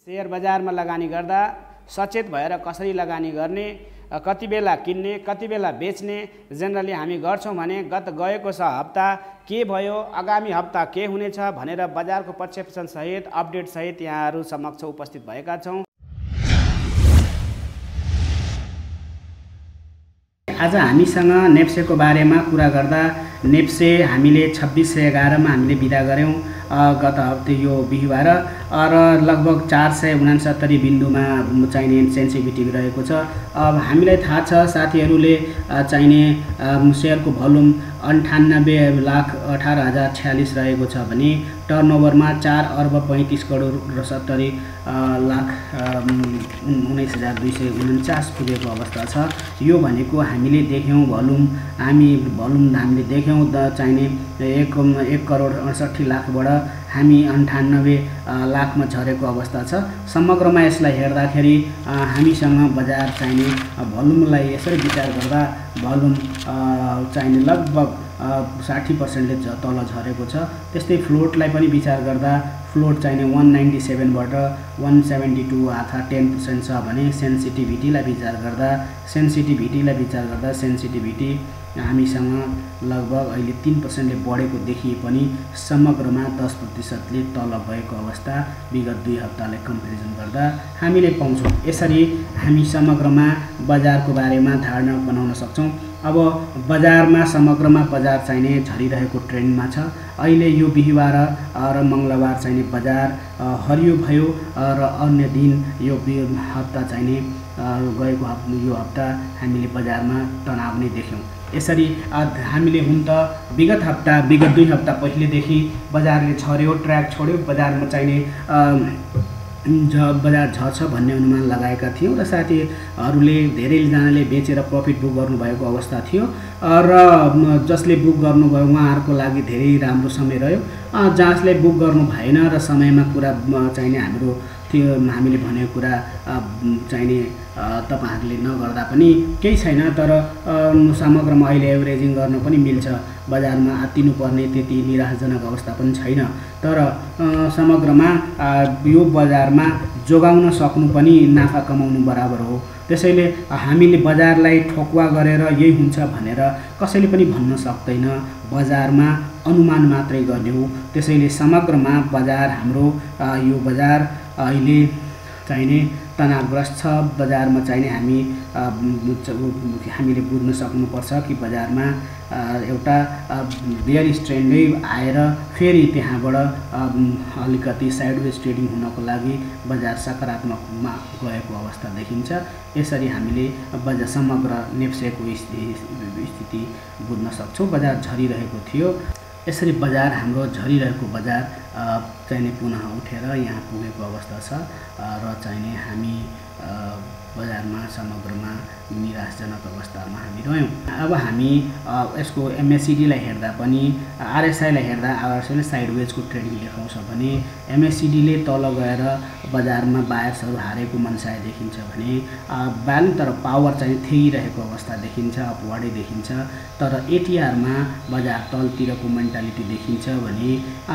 Share बजारमा लगानी गर्दा सचेत भएर कसरी लगानी गर्ने, कति बेला किन्ने, कति बेला बेच्ने जेनरली हामी गर्छौँ भने गएको हप्ता के भयो, आगामी हप्ता के हुनेछ भनेर बजारको पर्सेप्सन सहित अपडेट सहित यहाँहरू समक्ष उपस्थित भएका छौँ। आज हामीसँग नेप्सेको बारेमा कुरा गर्दा नेप्से हामीले 2611 मा हामीले बिदा गऱ्यौँ गत हप्ता यो बिहिबार र लगभग 469 बिन्दुमा चाहिने सेन्सिटिभिटी रहेको छ। अब हामीलाई थाहा छ साथीहरूले चाहिने सेयरको भोल्युम 98,18,046 रहेको छ भने टर्नओभरमा 4,35,70,19,249 पुगेको अवस्था छ। यो भनेको हामीले देख्यौँ भोल्युम हामीले देख्यौँ चाहिने 1,68,00,000बाट हामी 98 लाखमा झरेको अवस्था छ। समग्रमा यसलाई हेर्दाखेरि हामीसँग बजार चाहिने भोल्युमलाई यसरी विचार गर्दा भोल्युम चाहिने लगभग 60% तल झरेको छ। त्यस्तै फ्लोटलाई पनि विचार गर्दा फ्लोट चाहिने 197 बाट 172 अथवा 10% छ भने सेन्सिटिभिटीलाई विचार गर्दा सेन्सिटिभिटी हामीसँग लगभग अहिले 3% बढेको देखिए पनि समग्रमा 10%ले तल भएको अवस्था विगत 2 हप्तालाई कम्पेरिजन गर्दा हामीले पाउँछौँ। यसरी हामी समग्रमा बजारको बारेमा धारणा बनाउन सक्छौँ। अब बजारमा समग्रमा बजार चाहिने झरिरहेको ट्रेन्डमा छ। अहिले यो बिहिबार र मङ्गलबार चाहिने बजार हरियो भयो र अन्य दिन यो हप्ता चाहिने गएको यो हप्ता हामीले बजारमा तनाव नै देख्यौँ। यसरी हामीले हुन त विगत 2 हप्ता पहिलेदेखि बजारले झर्यो, ट्र्याक छोड्यो, बजारमा चाहिने बजार झर्छ भन्ने अनुमान लगाएका थियौँ र साथीहरूले धेरैजनाले बेचेर प्रफिट बुक गर्नुभएको अवस्था थियो र जसले बुक गर्नुभयो उहाँहरूको लागि धेरै राम्रो समय रह्यो। जसले बुक गर्नु भएन र समयमा कुरा चाहिने हामीले भनेको कुरा चाहिने तपाईहरुले नगर्दा पनि केही छैन, तर समग्रमा अहिले एभरेजिङ गर्न पनि मिल्छ। बजारमा आत्तिनुपर्ने त्यति निराशाजनक अवस्था पनि छैन, तर समग्रमा यो बजारमा जोगाउन सक्नु पनि नाफा कमाउनु बराबर हो। त्यसैले हामीले बजारलाई ठोकुवा गरेर यही हुन्छ भनेर कसैले पनि भन्न सक्दैन। बजारमा अनुमान मात्रै गर्ने हो। त्यसैले समग्रमा बजार हाम्रो यो बजार अहिले चाहिने तनावग्रस्त छ। बजारमा चाहिने हामीले बुझ्न सक्नुपर्छ कि बजारमा एउटा बेयरिश ट्रेन्डै आएर फेरि त्यहाँबाट अलिकति साइडवेज ट्रेडिङ हुनको लागि बजार सकारात्मकमा गएको अवस्था देखिन्छ। यसरी हामीले बजार समग्र नेप्सेको स्थिति बुझ्न सक्छौँ। बजार झरिरहेको थियो, यसरी बजार हाम्रो झरिरहेको बजार चाहिने पुनः उठेर यहाँ पुगेको अवस्था छ र चाहिने हामी बजारमा समग्रमा निराशजनक अवस्थामा हामी रह्यौँ। अब हामी यसको एमएससीडीलाई हेर्दा पनि आरएसआईलाई हेर्दा आरएसआईले साइडवेजको ट्रेडिङ देखाउँछ भने एमएससीडीले तल गएर बजारमा बायर्सहरू हारेको मनसाय देखिन्छ भने ब्यालेन्स तर पावर चाहिँ थिइरहेको अवस्था देखिन्छ, अपवार्डै देखिन्छ। तर एटिआरमा बजार तलतिरको मेन्टालिटी देखिन्छ भने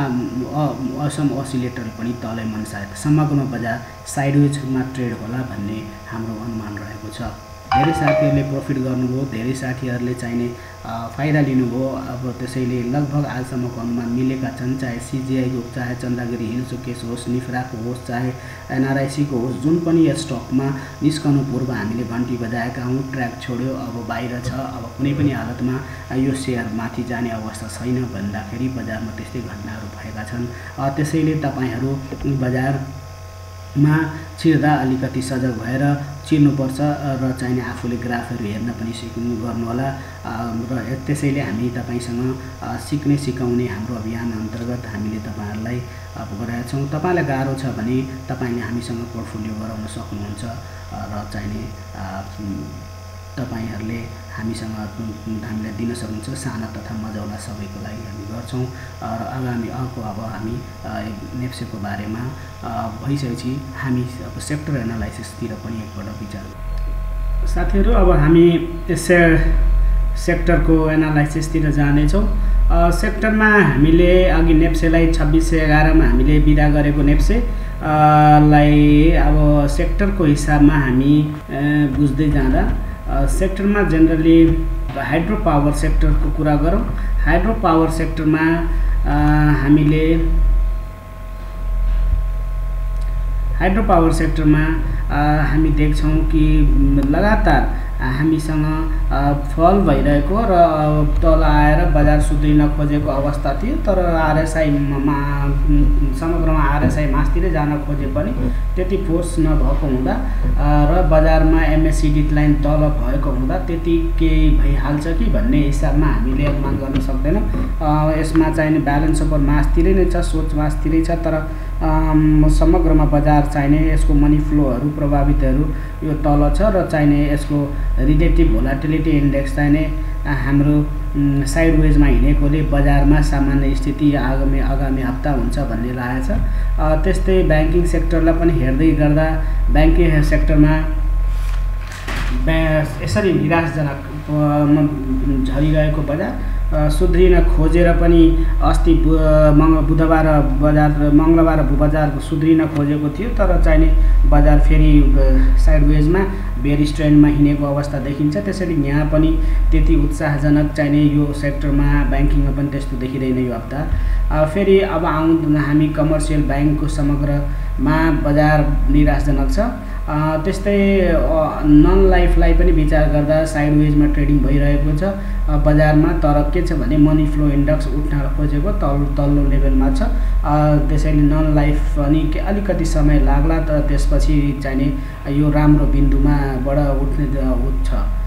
असम ओसिलेटर पनि तलै मनसाय समग्रमा बजार साइडवेजमा ट्रेड होला भन्ने हाम्रो अनुमान रहेको छ। धेरै साथीहरूले प्रफिट गर्नुभयो, धेरै साथीहरूले चाहिने फाइदा लिनुभयो। अब त्यसैले लगभग आजसम्मको अनुमान मिलेका छन्, चाहे सिजिआईको, चाहे चन्दागिरी हिल्सको केस होस्, निफ्राको होस्, चाहे एनआरआइसीको होस्, जुन पनि यस स्टकमा निस्कनु पूर्व हामीले घन्टी बजाएका हौँ। ट्र्याक छोड्यो, अब बाहिर छ, अब कुनै पनि हालतमा यो सेयर माथि जाने अवस्था छैन भन्दाखेरि बजारमा त्यस्तै घटनाहरू भएका छन्। त्यसैले तपाईहरू बजारमा छिर्दा अलिकति सजग भएर चिर्नुपर्छ र चाहिने आफूले ग्राफहरू हेर्न पनि गर्नुहोला। र त्यसैले हामी तपाईसँग सिकाउने हाम्रो अभियान अन्तर्गत हामीले तपाईहरुलाई गराएका छौँ। तपाईलाई गाह्रो छ भने तपाईले हामीसँग पोर्टफोलियो गराउन सक्नुहुन्छ र चाहिने तपाईहरुले हामीलाई दिन सक्नुहुन्छ। साना तथा मझौला सबैको लागि हामी गर्छौँ र आगामी अब हामी नेप्सेको बारेमा भइसकेपछि हामी अब सेक्टर एनालाइसिसतिर पनि एकपल्ट विचार साथीहरू। अब हामी सेक्टरको एनालाइसिसतिर जानेछौँ। सेक्टरमा हामीले अघि नेप्सेलाई 2611 मा हामीले बिदा गरेको नेप्से लाई अब सेक्टरको हिसाबमा हामी बुझ्दै जाँदा सेक्टरमा जेनरली हाइड्रो पावर सेक्टरको कुरा गरौँ। हाइड्रो पावर सेक्टरमा हामीले हामी देख्छौँ कि लगातार हामीसँग फल भइरहेको र तल आएर बजार सुध्रिन खोजेको अवस्था थियो, तर आरएसआईमा समग्रमा आरएसआई मासतिरै जान खोजे पनि त्यति फोर्स नभएको हुँदा र बजारमा एमएससिडी लाइन तल भएको हुँदा त्यति केही भइहाल्छ कि भन्ने हिसाबमा हामीले अनुमान गर्न सक्दैनौँ। यसमा चाहिने ब्यालेन्स अफ मासतिरै नै छ, सोच मासतिरै छ, तर समग्रमा बजार चाहिने यसको मनी फ्लोहरू प्रभावितहरू यो तल छ र चाहिने यसको रिलेटिभ भोलाटिलिटी इन्डेक्स चाहिने हाम्रो साइडवेजमा हिँडेकोले बजारमा सामान्य स्थिति आगामी हप्ता हुन्छ भन्ने लागेको छ। त्यस्तै ब्याङ्किङ सेक्टरलाई पनि हेर्दै गर्दा ब्याङ्किङ सेक्टरमा यसरी निराशजनक झरिरहेको बजार सुध्रिन खोजेर पनि अस्ति मङ्गलबार बजार सुध्रिन खोजेको थियो, तर चाहिने बजार फेरि साइडवेजमा बेरिस ट्रेन्डमा हिँडेको अवस्था देखिन्छ। त्यसैले यहाँ पनि त्यति उत्साहजनक चाहिने यो सेक्टरमा ब्याङ्किङमा पनि त्यस्तो देखिँदैन यो हप्ता। फेरि अब हामी कमर्सियल ब्याङ्कको समग्रमा बजार निराशजनक छ। त्यस्तै नन लाइफलाई पनि विचार गर्दा साइडवेजमा ट्रेडिङ भइरहेको छ बजारमा, तर के छ भने मनी फ्लो इन्डेक्स उठ्न खोजेको तल्लो लेभलमा छ। त्यसैले नन लाइफ पनि अलिकति समय लाग्ला, तर त्यसपछि चाहिने यो राम्रो बिन्दुमा बाट उठ्छ।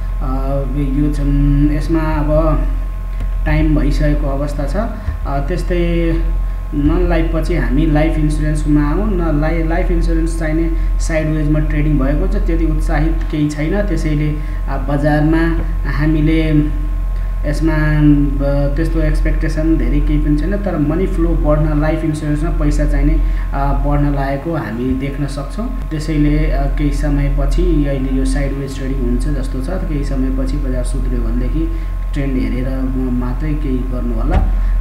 यो यसमा अब टाइम भइसकेको अवस्था छ। त्यस्तै नन लाइफ पछि हामी लाइफ इन्सुरेन्समा आउँ न। लाइफ इन्सुरेन्स चाहिने साइडवेजमा ट्रेडिङ भएको छ, त्यति उत्साहित केही छैन। त्यसैले बजारमा हामीले यसमा त्यस्तो एक्सपेक्टेसन धेरै केही पनि छैन, तर मनी फ्लो बढ्न लाइफ इन्सुरेन्समा पैसा चाहिने बढ्न लागेको हामी देख्न सक्छौँ। त्यसैले केही समयपछि अहिले यो साइडवेज ट्रेडिङ हुन्छ जस्तो छ। केही समयपछि बजार सुध्रियो भनेदेखि ट्रेन्ड हेरेर मात्रै केही गर्नु होला।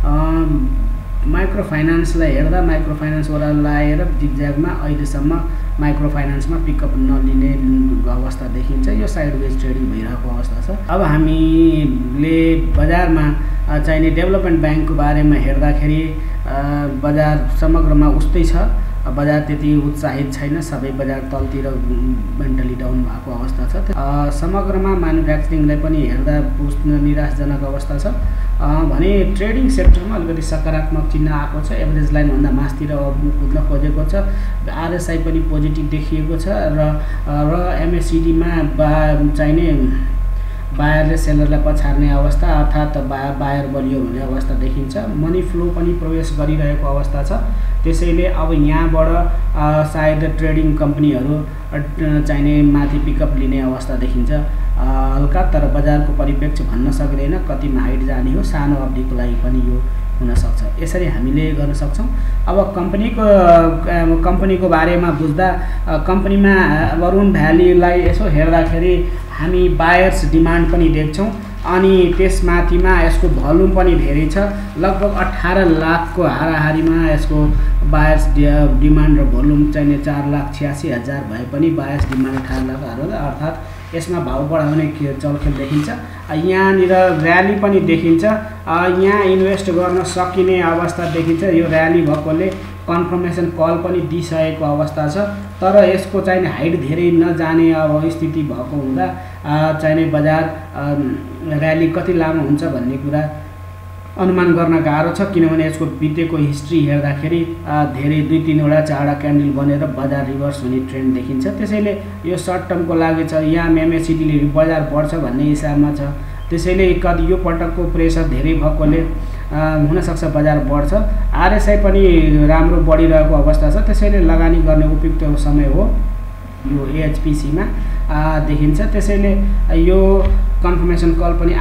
माइक्रो फाइनान्सलाई हेर्दा माइक्रो फाइनान्सवाला लाएर जिगज्यागमा अहिलेसम्म माइक्रो फाइनान्समा पिकअप नलिने अवस्था देखिन्छ। यो साइडवेज ट्रेडिङ भइरहेको अवस्था छ। अब हामीले बजारमा चाहिने डेभलपमेन्ट ब्याङ्कको बारेमा हेर्दाखेरि बजार समग्रमा उस्तै छ। बजार त्यति उत्साहित छैन, सबै बजार तलतिर मेन्टली डाउन भएको अवस्था छ। समग्रमा म्यानुफ्याक्चरिङलाई पनि हेर्दा निराशजनक अवस्था छ भने ट्रेडिङ सेक्टरमा अलिकति सकारात्मक चिन्ह आएको छ। एभरेज लाइनभन्दा मासतिर कुद्न खोजेको छ। आरएसआई पनि पोजिटिभ देखिएको छ र एमएससिडीमा चाहिने बायरले सेलरलाई पछार्ने अवस्था, अर्थात् बायर बलियो हुने अवस्था देखिन्छ। मनी फ्लो पनि प्रवेश गरिरहेको अवस्था छ। त्यसैले अब यहाँबाट सायद ट्रेडिङ कम्पनीहरू चाहिने माथि पिकअप लिने अवस्था देखिन्छ हल्का, तर बजारको परिप्रेक्ष्य भन्न सक्दैन कतिमा हाइट जाने हो। सानो अवधिको लागि पनि यो हुनसक्छ। यसरी हामीले गर्न सक्छौँ। अब कम्पनीको बारेमा बुझ्दा कम्पनीमा वरुण भ्यालीलाई यसो हेर्दाखेरि हामी बायर्स डिमान्ड पनि देख्छौँ अनि त्यसमाथिमा यसको भोल्युम पनि धेरै छ। लगभग 18 लाखको हाराहारीमा यसको बायर्स डिमान्ड र भोल्युम चाहिने 4,86,000 भए पनि बायर्स डिमान्ड 18 लाख, अर्थात् यसमा भाव बढाउने चलखेल देखिन्छ। यहाँनिर र्याली पनि देखिन्छ। यहाँ इन्भेस्ट गर्न सकिने अवस्था देखिन्छ। यो र्याली भएकोले कन्फर्मेसन कल पनि दिइसकेको अवस्था छ, तर यसको चाहिने हाइट धेरै नजाने अब स्थिति भएको हुँदा चाहिने बजार र्याली कति लामो हुन्छ भन्ने कुरा अनुमान गर्न गाह्रो छ। किनभने यसको बितेको हिस्ट्री हेर्दाखेरि धेरै 2-3वटा 4वटा क्यान्डल बनेर बजार रिभर्स हुने ट्रेन्ड देखिन्छ। त्यसैले यो सर्ट टर्मको लागि छ। यहाँ एमएससिडीले बजार बढ्छ भन्ने हिसाबमा छ। त्यसैले कति यो पटकको प्रेसर धेरै भएकोले हुनसक्छ बजार बढ्छ। आरएसआई पनि राम्रो बढिरहेको अवस्था छ। त्यसैले लगानी गर्ने उपयुक्त समय हो यो एएचपिसीमा देखिन्छ। त्यसैले यो कन्फर्मेसन कल पनि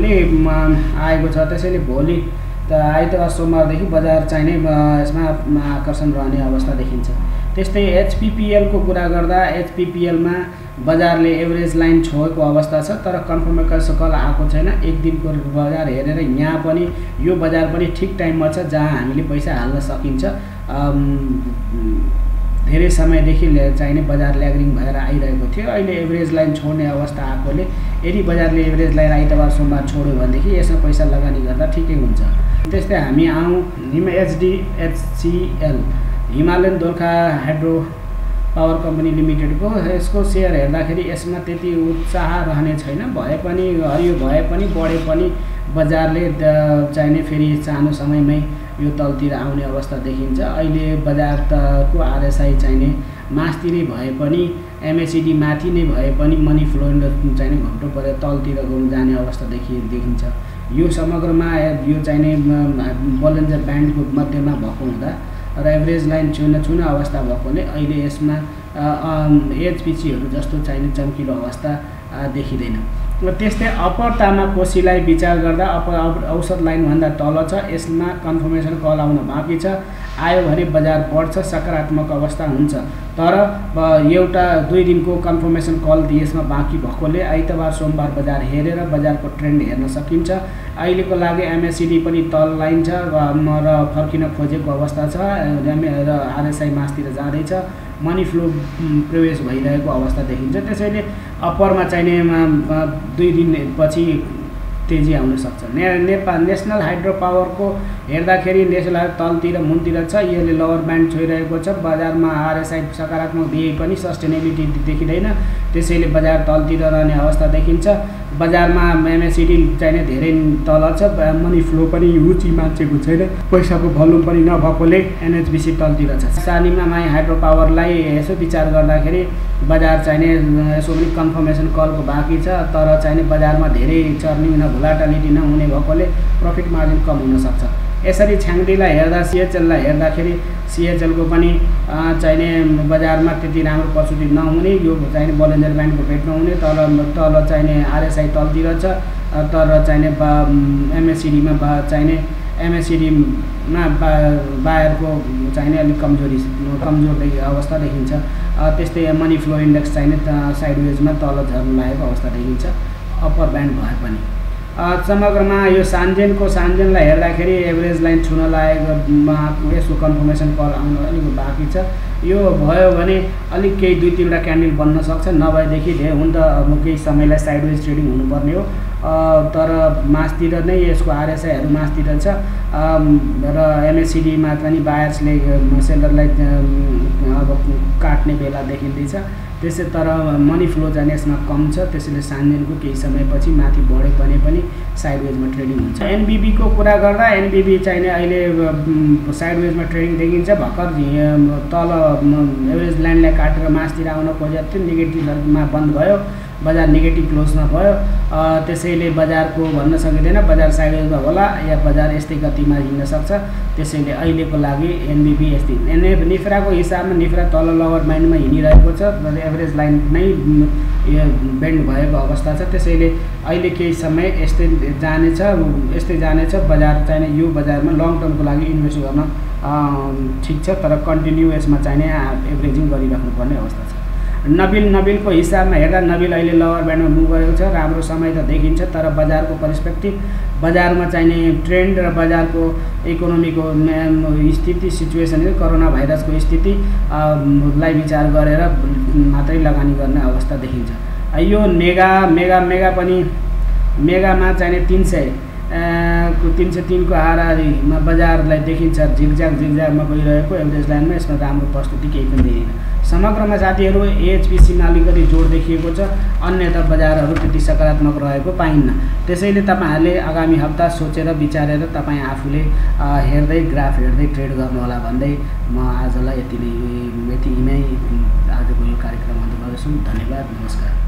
आएको छ। त्यसैले भोलि आइतबार सोमबारदेखि बजार चाहिने यसमा आकर्षण रहने अवस्था देखिन्छ। त्यस्तै एचपिपिएलको कुरा गर्दा एचपिपिएलमा बजारले एभरेज लाइन छोएको अवस्था छ, तर कन्फर्मेसन कल आएको छैन। एक दिनको बजार हेरेर यहाँ पनि यो बजार पनि ठिक टाइममा छ जहाँ हामीले पैसा हाल्न सकिन्छ। धेरै समयदेखि चाहिने बजार ल्याग्रिङ भएर आइरहेको थियो। अहिले एभरेज लाइन छोड्ने अवस्था आएकोले यदि बजारले एभरेज लाइन आइतबार सोमबार छोड्यो भनेदेखि यसमा पैसा लगानी गर्दा ठिकै हुन्छ। त्यस्तै हामी आउँ HDHCL Himalayan Dolakha hydro power company लिमिटेडको। यसको सेयर हेर्दाखेरि यसमा त्यति उत्साह रहने छैन, भए पनि हरियो भए पनि बढे पनि बजारले चाहिने फेरि सानो समयमै यो तलतिर आउने अवस्था देखिन्छ। अहिले बजारको RSI चाहिने मास्तिरै भए पनि MACD माथि नै भए पनि मनी फ्लो चाहिने घट्टो परेर तलतिर जाने अवस्था देखिन्छ। यो समग्रमा यो चाहिने बोलिन्जर ब्यान्डको मध्यमा भएको हुँदा र एभरेज लाइन छुन अवस्था भएकोले अहिले यसमा HPCहरू जस्तो चाहिने चम्किलो अवस्था देखिँदैन। र त्यस्तै अप्पर तामा कोशीलाई विचार गर्दा अप्पर औसत लाइनभन्दा तल छ, यसमा कन्फर्मेसन कल आउन बाँकी छ। आयो भने बजार बढ्छ, सकारात्मक अवस्था हुन्छ। तर एउटा 2 दिनको कन्फर्मेसन कल यसमा बाँकी भएकोले आइतबार सोमबार बजार हेरेर बजारको ट्रेन्ड हेर्न सकिन्छ। अहिलेको लागि MACD पनि तल लाइन छ र फर्किन खोजेको अवस्था छ र RSI मासतिर जाँदैछ, मनी फ्लो प्रवेश भइरहेको अवस्था देखिन्छ। त्यसैले अप्परमा चाहिने 2 दिनपछि तेजी आउन सक्छ। नेपाल नेसनल हाइड्रो पावरको हेर्दाखेरि नेसनल तलतिर मुनतिर छ, यसले लोवर ब्यान्ड छोइरहेको छ। बजारमा RSI सकारात्मक दिए पनि सस्टेनेबिलिटी देखिँदैन, त्यसैले बजार तलतिर रहने अवस्था देखिन्छ। बजारमा MACD चाहिने धेरै तल छ, मनी फ्लो पनि हुची मान्छेको छैन, पैसाको भोल्युम पनि नभएकोले NHBC तलतिर छ। सानीमा माई हाइड्रो पावरलाई यसो विचार गर्दाखेरि बजार चाहिने यसो पनि कन्फर्मेसन कलको बाँकी छ, तर चाहिने बजारमा धेरै चर्निङ न भोलाटिलिटी नहुने भएकोले प्रफिट मार्जिन कम हुनसक्छ। यसरी छ्याङ्दीलाई हेर्दा CHLलाई हेर्दाखेरि CHLको पनि चाहिने बजारमा त्यति राम्रो प्रस्तुति नहुने, यो चाहिने बोलिन्जर ब्यान्डको भेट नहुने, तल चाहिने RSI तलतिर छ, तर चाहिने MACDमा चाहिने MACDमा बायरको चाहिने अलिक कमजोर अवस्था देखिन्छ। त्यस्तै मनी फ्लो इन्डेक्स चाहिने साइडवेजमा तल झर्न लागेको अवस्था देखिन्छ अप्पर ब्यान्ड भए पनि। समग्रमा यो सान्जेनलाई हेर्दाखेरि एभरेज लाइन छुन लागेको यसको कन्फर्मेसन कल आउन अलिक बाँकी छ। यो भयो भने अलिक केही 2-3वटा क्यान्डल बन्न सक्छ, नभएदेखि हुन त केही समयलाई साइडवेज ट्रेडिङ हुनुपर्ने हो। तर मासतिर नै यसको RSIहरू मासतिर छ र MACDमा पनि बायर्सले सेलरलाई अब काट्ने बेला देखिँदैछ। त्यसै तर मनी फ्लो चाहिँ यसमा कम छ, त्यसैले सान्जेनको केही समयपछि माथि बढे पनि साइडवेजमा ट्रेडिङ हुन्छ। NBBको कुरा गर्दा NBB चाहिने अहिले साइडवेजमा ट्रेडिङ देखिन्छ। भर्खर तल एभरेज लाइनलाई काटेर मासतिर आउन खोजेको थियो, नेगेटिभमा बन्द भयो, बजार नेगेटिभ क्लोजमा भयो। त्यसैले बजारको भन्न सकिँदैन, बजार साइडवेजमा होला या बजार यस्तै गतिमा हिँड्न सक्छ। त्यसैले अहिलेको लागि NBB यस्तै। निफ्राको हिसाबमा निफ्रा तल लोवर ब्यान्डमा हिँडिरहेको छ, एभरेज लाइन नै बेन्ड भएको अवस्था छ। त्यसैले अहिले केही समय यस्तै जानेछ। बजार चाहिने यो बजारमा लङ टर्मको लागि इन्भेस्ट गर्न ठिक छ, तर कन्टिन्यू यसमा चाहिने एभरेजिङ गरिराख्नुपर्ने अवस्था छ। नबिलको हिसाबमा हेर्दा नबिल अहिले लोवर ब्यान्डमा मुभ गरेको छ, राम्रो समय त देखिन्छ। तर बजारको पर्सपेक्टिभ, बजारमा चाहिने ट्रेन्ड र बजारको इकोनोमीको स्थिति सिचुएसन, कोरोना भाइरसको स्थितिलाई विचार गरेर मात्रै लगानी गर्ने अवस्था देखिन्छ। यो मेगा पनि मेगामा चाहिने 303 को हाराहारीमा बजारलाई देखिन्छ झिकझ्याकमा गइरहेको एभरेज लाइनमा। यसमा राम्रो प्रस्तुति केही पनि देखिँदैन। समग्रमा साथीहरू HPCमा अलिकति जोड देखिएको छ, अन्यथा बजारहरू त्यति सकारात्मक रहेको पाइन्न। त्यसैले तपाईँहरूले आगामी हप्ता सोचेर विचारेर तपाईँ आफूले हेर्दै ग्राफ हेर्दै ट्रेड गर्नुहोला भन्दै म आजलाई यति नै आजको यो कार्यक्रम अन्त्य गर्छु। धन्यवाद, नमस्कार।